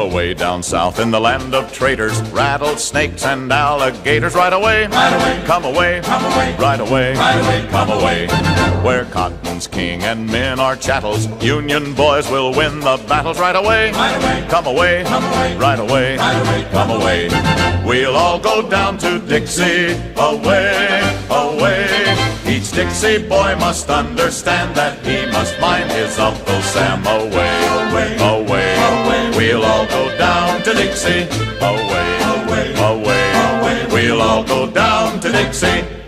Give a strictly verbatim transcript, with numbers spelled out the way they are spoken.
Away down south in the land of traitors, rattlesnakes and alligators. Right away, right away, come away, come away, right away, right away, come away. Where cotton's king and men are chattels, Union boys will win the battles. Right away, right away, come away, come away, right away, right away, come away. We'll all go down to Dixie, away, away. Each Dixie boy must understand that he must mind his Uncle Sam. Away, away, away, away. We'll all go down to Dixie, away, away, away. away. We'll all go down to Dixie.